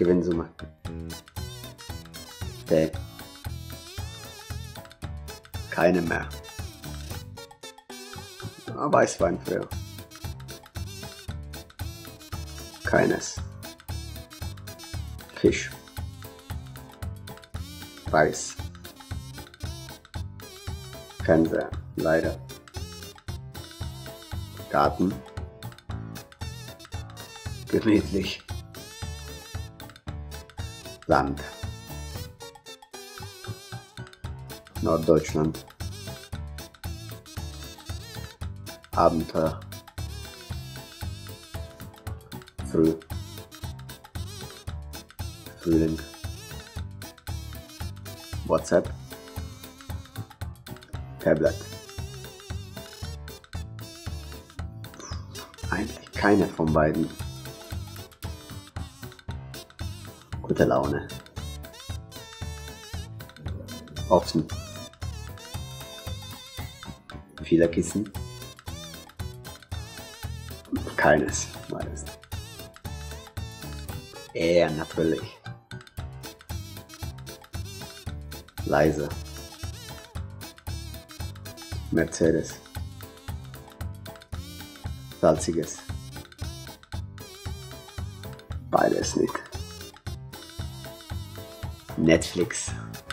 Gewinnsumme. D. Keine mehr. Weißwein früher. Keines. Fisch. Reis. Fernseher. Leider. Garten. Gemütlich. Land. Norddeutschland. Abenteuer. Früh. Frühling. WhatsApp. Tablet. Eigentlich keine von beiden. Gute Laune. Ochsen. Viele Kissen. Keines, weiß. Eher natürlich. Leise. Mercedes. Salziges. Beides nicht. Netflix.